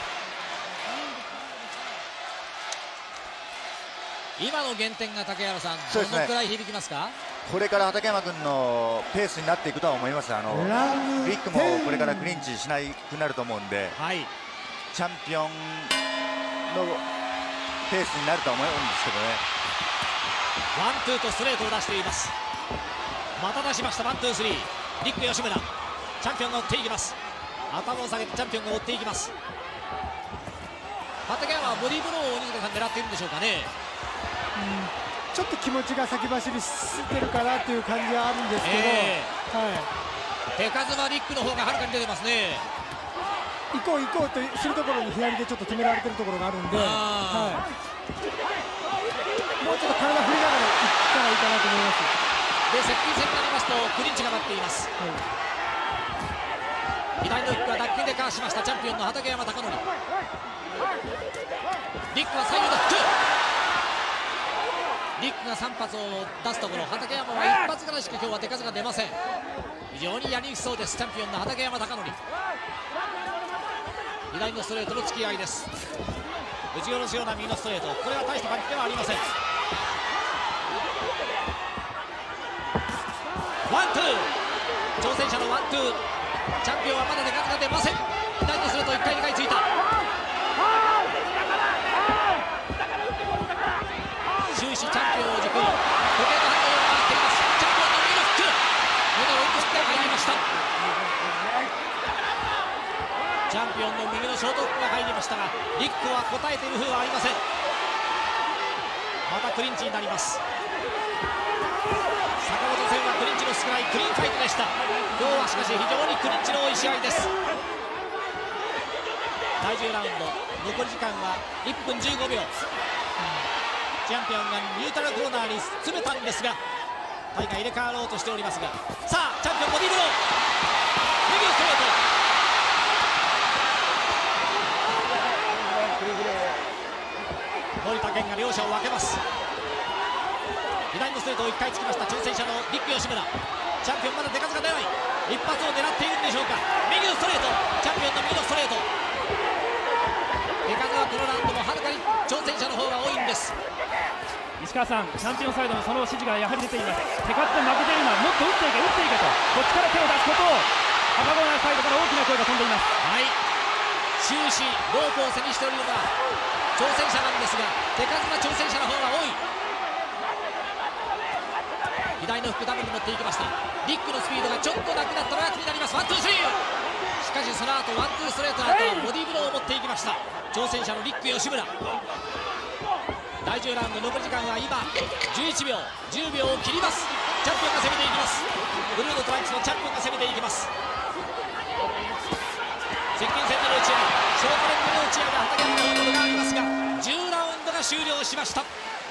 今の減点が竹原さん、どのくらい響きますか。 これから畠山君のペースになっていくとは思います。あのリックもこれからクリンチしなくなると思うんで、はい、チャンピオンのペースになるとは思うんですけどね。 ワンツーとストレートを出しています。また出しました。ワンツースリー、リック吉村、チャンピオンが追っていきます。頭を下げてチャンピオンが追っていきます。畠山はボディーブローを鬼塚さん狙っているんでしょうかね。うん、ちょっと気持ちが先走りしてるかなっていう感じはあるんですけど、えー、はい、 手数はリックの方がはるかに出てますね。 行こう行こうとするところに左でちょっと止められてるところがあるんで、はい、もうちょっと体振りながら行ったらいいかなと思います。 で接近戦になりますとクリンチが待っています、はい、左のフックは脱臼でかわしましたチャンピオンの畠山貴則。リックは左右のフック、リックがさん発を出すところ、畠山はいっ発からしか今日は手数が出ません。非常にやりにくそうですチャンピオンの畠山貴則。左のストレートの突き合いです。打ち下ろすような右のストレート、これは大した感じではありません。ワンツー、挑戦者のワンツー、チャンピオンはまだ手数が出ません。左のストレートいっかいにかいついた、終始チャンピオンを軸に時計の反応を回っています。チャンピオンの右のフック、目のロングフックが入りました。チャンピオンの右のショートフックが入りましたが、リックは答えている風はありません。またクリンチになります。坂本戦はクリンチの少ないクリーンファイトでした。今日はしかし非常にクリンチの多い試合です。だいじゅうラウンド残り時間はいっぷんじゅうごびょう。チャンピオンがニュートラルコーナーに詰めたんですが、体が入れ替わろうとしておりますが、さあチャンピオンボディーブロー、右のストレート、森田健が両者を分けます。左のストレートをいっかいつきました挑戦者のリック吉村。チャンピオンまだ手数が出ない、一発を狙っているんでしょうか。右のストレート、チャンピオンの右のストレート、手数はこのラウンドもはるかに挑戦者の方が多いんです。 石川さん、チャンピオンサイドのその指示がやはり出ています。手数で負けているのはもっと打っていけ打っていけと、こっちから手を出すことを赤子サイドから大きな声が飛んでいます。 はい、終始ロープを背にしておるのが挑戦者なんですが、手数は挑戦者の方が多い。左のフックダブルに持っていきました。リックのスピードがちょっとなくなったのが気になります。ワンツースリー、しかしその後ワンツーストレートの後ボディーブローを持っていきました挑戦者のリック吉村。だいじゅうラウンド残り時間は今じゅういちびょう、じゅうびょうを切ります。チャンピオンが攻めていきます。ブルーのトランクスのチャンピオンが攻めていきます。接近戦での打ち合い、ショートレングの打ち合いで畠山のボールがありますが、じゅうラウンドが終了しました。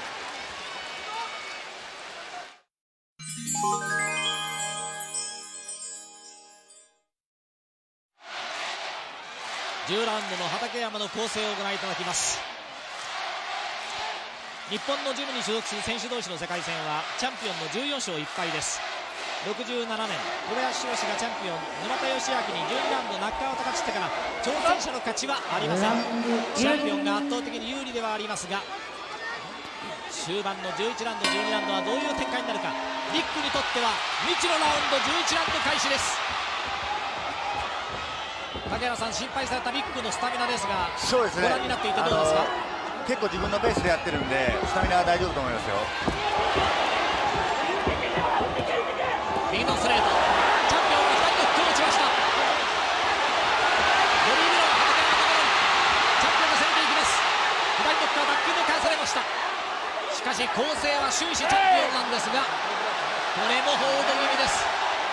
じゅうラウンドの畠山の構成をご覧いただきます。日本のジムに所属する選手同士の世界戦はチャンピオンのじゅうよんしょういっぱいです。ろくじゅうななねん小林宏がチャンピオン、沼田義明にじゅうにラウンドナックアウト勝ちしてから挑戦者の勝ちはありません。チャンピオンが圧倒的に有利ではありますが、終盤のじゅういちラウンドじゅうにラウンドはどういう展開になるか。リックにとっては未知のラウンドじゅういちラウンド開始です。竹原さん、心配されたリックのスタミナですが、そうですね、ご覧になっていてどうですか。 結構自分のペースでやってるんでスタミナは大丈夫と思いますよ。 右のストレート、チャンピオンが左のフックを打ちました。ボディーブロー、チャンピオンが攻めていきます。左のフックは脱臼で返されました。しかし構成は終始チャンピオンなんですが、これもホールド気味です。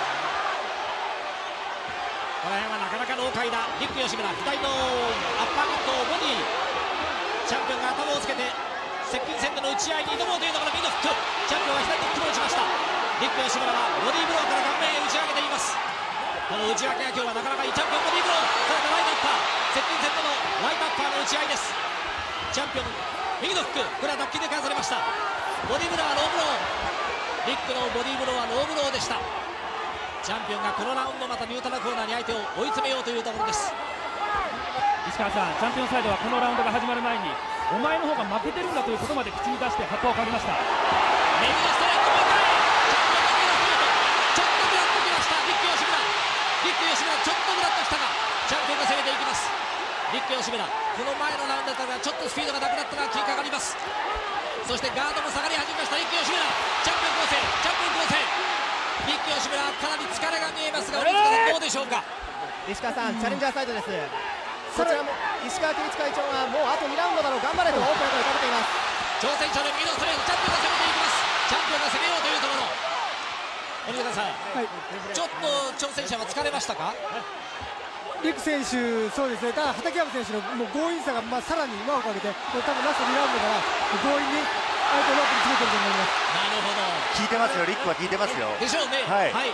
これはなかなか老快だ。リック吉村、左のアッパーカットをボディー、チャンピオンが頭をつけて接近戦での打ち合いに挑もうというところ、右のフック、チャンピオンは左のフックを打ちました。リック吉村はボディーブローから顔面へ打ち上げています。この打ち分けが今日はなかなかいい。チャンピオンボディーブロー、さらにライトアッパー、接近戦でのライトアッパーの打ち合いです。チャンピオン右のフック、これは脱臼で返されました。ボディーブローはノーブロー、リックのボディーブローはノーブローでした。チャンピオンがこのラウンドまたニュートラルコーナーに相手を追い詰めようというところです。 石川さん、チャンピオンサイドはこのラウンドが始まる前にお前の方が負けてるんだということまで口に出して発破をかけました。 右のストレート、もう一回チャンピオンの右のストレート、ちょっとグラッときました。リック吉村、リック吉村ちょっとグラッときたがチャンピオンが攻めていきます。リック吉村、この前のラウンドだったらちょっとスピードがなくなったが気にかかります。そしてガードも下がり始めました。リック吉村、チャンピオン構成、チャンピオン構成、リック吉村かなり疲れが見えますが、鬼塚さんどうでしょうか。 石川さん、チャレンジャーサイドです。こちらも石川規律会長がもうあとにラウンドだろう、頑張れと大きな声をかけています。 挑戦者の右のストレート、チャンピオンが攻めていきます。チャンピオンが攻めようというところ、鬼塚ささん、はい、ちょっと挑戦者は疲れましたか？ リック選手、そうですね、ただ畠山選手のもう強引さがまあさらに輪をかけて、これ多分ラストにラウンドから強引に相手をロープに詰めてると思います。 なるほど、 効いてますよ、リックは効いてますよ。 でしょうね、 はい、 はい、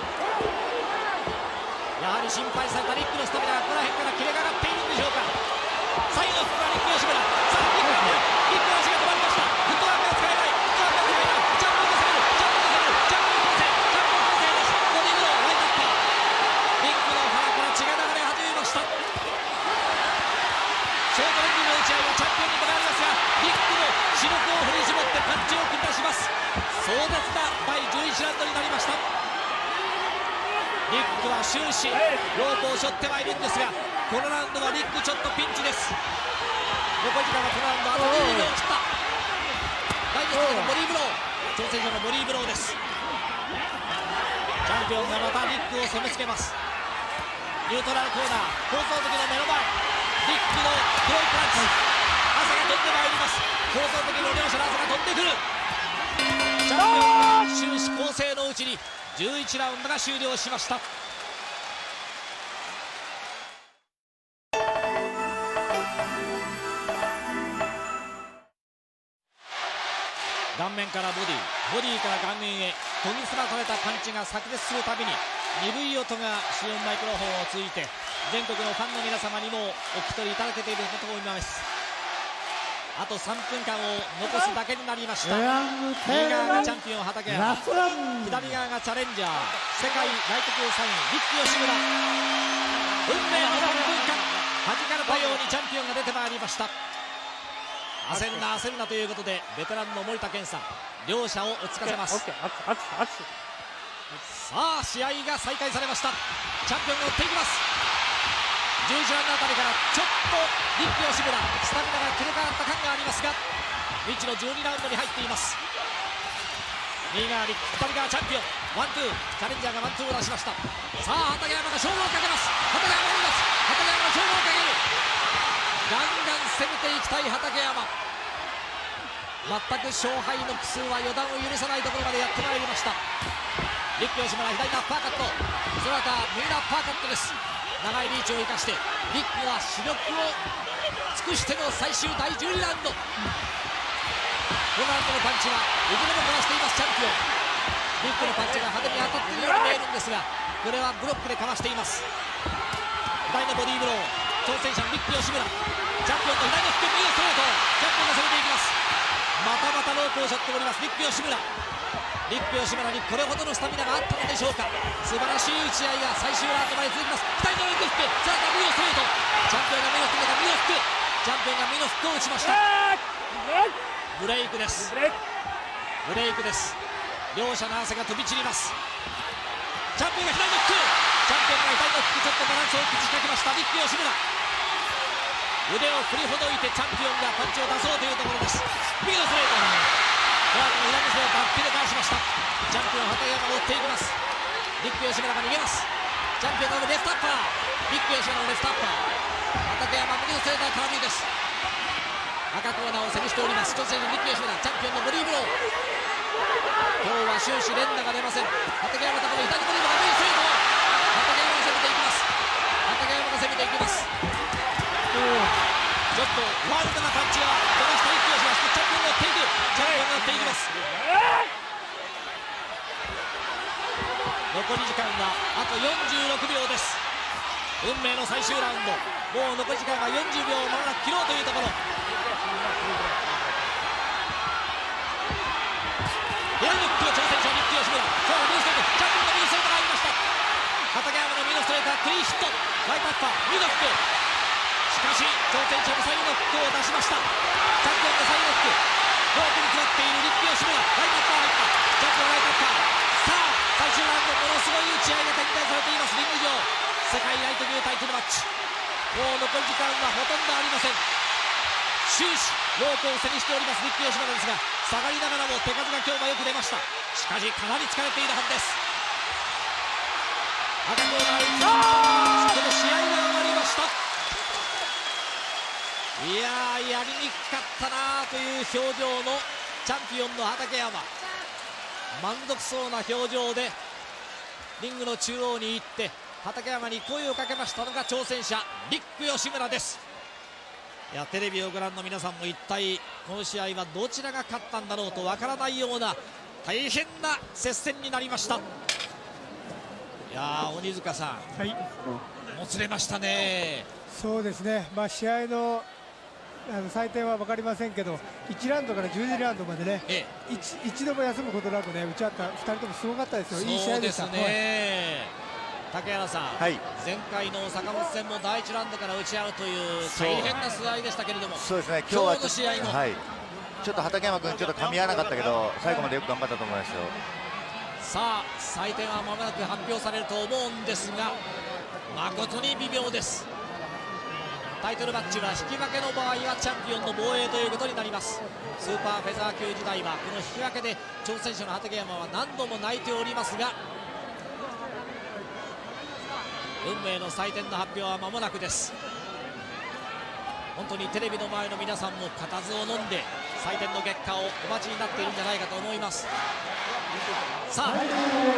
やはり心配されたリックのスタミナがこの辺から切れかかっているんでしょうか。最後のフックはリック吉村、さあリックがリックの足が止まりました。フットワークが使えない、フットワークが使えない、ジャンプを攻める、ジャンプを攻める、ジャンプを攻勢、ジャンプを攻勢です。ボディーブロー、ライトアッパー、リックの腹から血が流れ始めました。ショートレンジの打ち合いはチャンピオンにもなりますが、リックの視力を振り絞ってパンチを繰り出します。壮絶なだいじゅういちラウンドになりました。リックは終始ロープを背負ってはいるんですが、このラウンドはリックちょっとピンチです。残り時間はこのラウンドあとにじゅうびょうを切った。第一ステージのボディーブロー、挑戦者のボディーブローです。チャンピオンがまたリックを攻めつけます。ニュートラルコーナー、放送席の目の前、リックの黒いパンチ、朝が飛んでまいります。放送席の両者の朝が飛んでくる。チャンピオンが終始攻勢のうちにじゅういちラウンドが終了しました。顔面からボディ、ボディから顔面へ研ぎ澄まされたパンチが炸裂するたびに鈍い音がシオンマイクロフォンを通じて全国のファンの皆様にもお聞き取りいただけていることを思います。あとさんぷんかんを残すだけになりました。右側がチャンピオン畠山、左側がチャレンジャー世界ライト級さんいリック吉村。運命のさんぷんかん、弾かれたようにチャンピオンが出てまいりました。焦るな焦るなということでベテランの森田健さん、両者を落ち着かせます。さあ試合が再開されました。チャンピオンが追っていきます。じゅういちラウンドあたりからちょっとリック吉村スタミナが切れ替わった感がありますが、未知のじゅうにラウンドに入っています。右側リック、左側チャンピオン、ワンツー、チャレンジャーがワンツーを出しました。さあ畠山が勝負をかけます。畠山が追います。畠山が勝負をかける。ガンガン攻めていきたい畠山。全く勝敗の苦数は予断を許さないところまでやってまいりました。リック吉村、左のアッパーカット、その他右のアッパーカットです。長いリーチを生かしてリックは視力を尽くしての最終だいじゅうにラウンド。このラウンドのパンチはいずれもこなしていますチャンピオン。リックのパンチが派手に当たっているように見えるんですが、これはブロックでかわしています。左のボディーブロー、挑戦者のリック吉村、チャンピオンの左のフック、右のストレート、チャンピオンが攻めていきます。またまたロープを背負っておりますリック吉村。リック吉村にこれほどのスタミナがあったのでしょうか。素晴らしい打ち合いが最終ラウンドまで続きます。左のレッグフック、さあ右のストレート、チャンピオンが目を含めた右のフック、チャンピオンが右のフックを打ちました。ブレイクです、ブレイクです。両者の汗が飛び散ります。チャンピオンが左のフック、チャンピオンが左のフック、ちょっとバランスを崩しかけましたリック吉村。腕を振りほどいてチャンピオンがパンチを出そうというところです。右のストレート、この後の左のストレートバックで返しました。チャンピオン畠山が追っていきます。リック吉村が逃げます。チャンピオンのレフトアッパー、リック吉村のレフトアッパー、畠山右のストレートは空振りです。赤コーナーを背にしております。一つ目のリック吉村、チャンピオンのボディーブロー。今日は終始連打が出ません。畠山のところ左ボディーブロー、右ストレート、畠山が攻めていきます。畠山が攻めていきます。ちょっとワイルドなパンチがこの人一気をしまして、チャンピオンが追っていく、チャンピオンが追っていきます。残り時間はあとよんじゅうろくびょうです。運命の最終ラウンド、もう残り時間はよんじゅうびょうをまもなく切ろうというところ。左のフックの挑戦者リック吉村、今日は右ストレート、チャンピオンの右ストレートが入りました。畠山の右のストレートはクリーンヒット、ライトアッパー右のフック、しかし挑戦者の最後のフックを出しました。チャンピオンの最後のフック、ロープに詰まっているリック吉村、ライトアッパー入った、チャンピオンライトアッパー。さあ最終ラウンド、ものすごい打ち合いが展開されています。リング上世界ライト級タイトルマッチ、もう残り時間はほとんどありません。終始ロープを背にしておりますリック吉村ですが、下がりながらも手数が今日もよく出ました。しかしかなり疲れているはずです。赤コーナーいちこの試合が終わりました。いやー、やりにくかったなという表情のチャンピオンの畠山、満足そうな表情でリングの中央に行って畠山に声をかけましたのが挑戦者リック吉村です。いやテレビをご覧の皆さんも一体この試合はどちらが勝ったんだろうとわからないような大変な接戦になりました。いやー鬼塚さん、はい、もつれましたね。 そうですね、まあ、試合のあの採点は分かりませんけどいちラウンドからじゅうにラウンドまでね、ええ、一, 一度も休むことなくね打ち合ったふたりともすごかったですよ。いい試合でした。 そうですね、竹原さん、はい、前回の坂本戦もだいいちラウンドから打ち合うという大変な試合でしたけれども、 そうですね、今日は今日の試合も、 はい、ちょっと畠山君ちょっと噛み合わなかったけど最後までよく頑張ったと思いますよ。 さあ採点はまもなく発表されると思うんですが誠に微妙です。タイトルマッチは引き分けの場合はチャンピオンの防衛ということになります。スーパーフェザー級時代はこの引き分けで挑戦者の畠山は何度も泣いておりますが運命の採点の発表は間もなくです。本当にテレビの前の皆さんも固唾を飲んで採点の結果をお待ちになっているんじゃないかと思います。さあ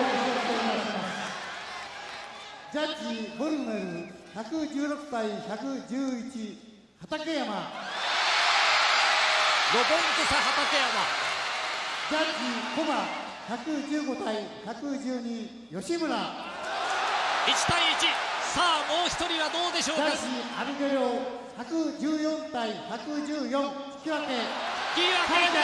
ジャッジボルネルひゃくじゅうろくたいひゃくじゅういち畠山、 ごポイント差畠山。 ジャッジコマひゃくじゅうごたいひゃくじゅうに吉村、 いちたいいち。さあもう一人はどうでしょうか。 ジャッジアルゲリョひゃくじゅうよんたいひゃくじゅうよん引き分け。 引き分けです。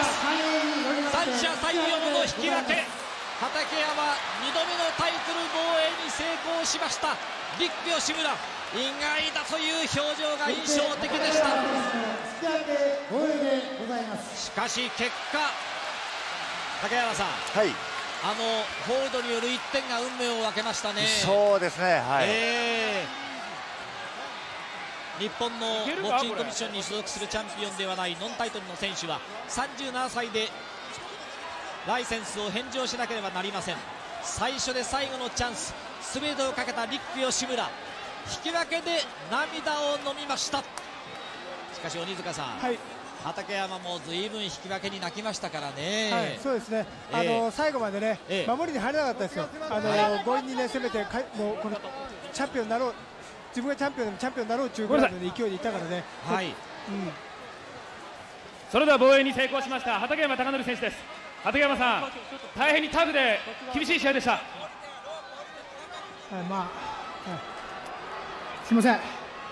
三者三様の引き分け。畠山にどめのタイトル防衛に成功しました。リック吉村意外だという表情が印象的でした。しかし結果竹原さん、はい、あのホールドによるいってんが運命を分けましたね。 そうですね、はい、 えー、日本のボクシングコミッションに所属するチャンピオンではないノンタイトルの選手はさんじゅうななさいでライセンスを返上しなければなりません。最初で最後のチャンス、全てをかけたリック吉村、引き分けで涙を飲みました。しかし鬼塚さん、はい、畠山もずいぶん引き分けに泣きましたからね。 はい、そうですね、えー、あの最後までね、えー、守りに入れなかったですよ。あの、はい、強引にね攻めてかもうこのチャンピオンになろう、自分がチャンピオンでもチャンピオンになろうというぐらいの勢いでいったからね。はい、うん、 それでは防衛に成功しました畠山貴則選手です。畠山さん、大変にタフで厳しい試合でした。はい、 まあ、はい、すみません、はい、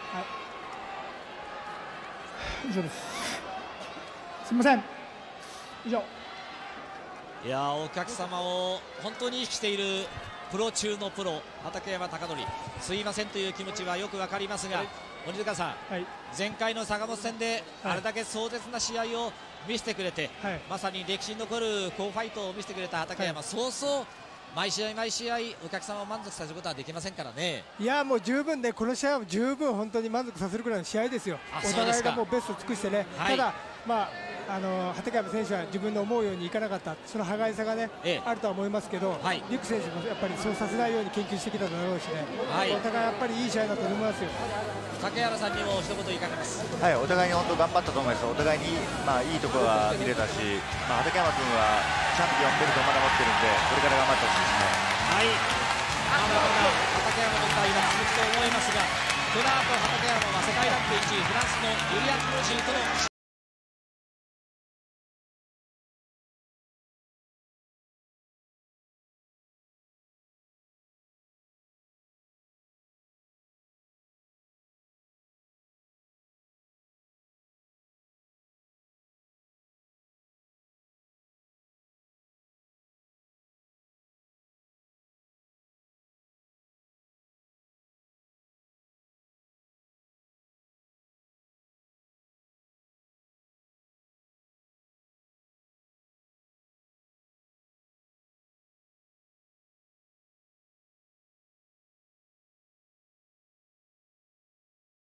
以上です。すみません、以上。 いやお客様を本当に意識しているプロ中のプロ畠山貴則、すいませんという気持ちはよくわかりますが、はい、鬼塚さん、はい、前回の坂本戦であれだけ壮絶な試合を見せてくれて、はい、まさに歴史に残る好ファイトを見せてくれた畠山、はい、そうそう毎試合毎試合お客様を満足させることはできませんからね。 いやもう十分ね、この試合は十分本当に満足させるくらいの試合ですよ。お互いがもうベストを尽くしてね、はい、ただまああの畠山選手は自分の思うようにいかなかった、その歯がゆさがね、ええ、あるとは思いますけど、はい、リック選手もやっぱりそうさせないように研究してきただろうしね、はい、お互いやっぱりいい試合だと思いますよ。 竹原さんにも一言いかがです。 はい、お互いに本当頑張ったと思います。お互いにまあいいところは見れたし、まあ、畠山君はチャンピオンベルトをまだ持ってるんで、これから頑張ってほしいですね。 はい、まだまだ畠山の対は続くと思いますが、この後畠山は世界ランクいちいフランスのユリアン・クロシーとの